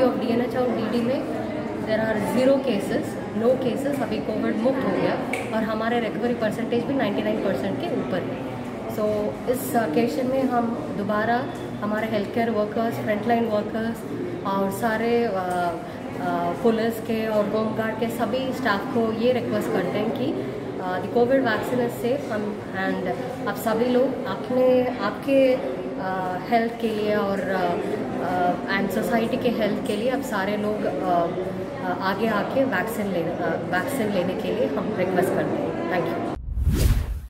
City of DNH और DD में there are 0 cases, no cases. अभी कोविड मुक्त हो गया और हमारे रिकवरी परसेंटेज भी 99% के ऊपर है। सो इस ओकेशन में हम दोबारा हमारे health care workers, frontline workers और सारे पुलिस के और होम गार्ड के सभी स्टाफ को ये रिक्वेस्ट करते हैं कि the covid vaccine is safe and आप सभी लोग आपके हेल्थ के लिए और एंड सोसाइटी के हेल्थ के लिए आप सारे लोग आगे आके वैक्सीन लेने के लिए हम रिक्वेस्ट करते हैं। Thank you.